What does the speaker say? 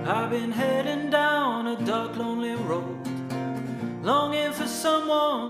I've been heading down a dark lonely road, longing for someone